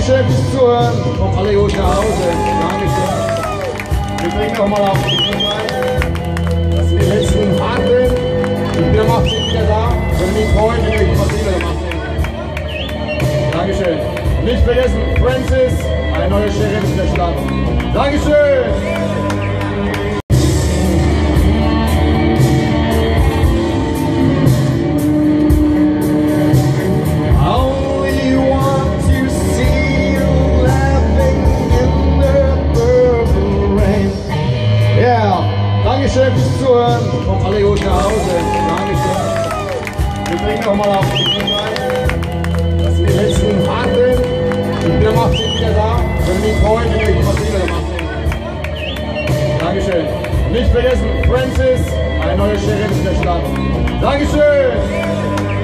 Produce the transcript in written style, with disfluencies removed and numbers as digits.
Dankeschön fürs Zuhören. Kommt alle gut nach Hause. Dankeschön. Wir bringen nochmal auf die Bühne. Das sind die letzten harten. Und wir machen sie wieder da. Wenn wir mich freuen, wenn ihr euch was wieder macht. Dankeschön. Und nicht vergessen, Francis, ein neuer Sheriff in der Stadt. Dankeschön. Dankeschön fürs Zuhören. Kommt alle gut nach Hause. Dankeschön. Wir bringen nochmal auf die Bühne. Das sind die letzten harten. Und wir machen sie wieder da. Wenn wir mich freuen, wenn ihr euch was wieder macht. Dankeschön. Und nicht vergessen, Francis, ein neuer Sheriff in der Stadt. Dankeschön.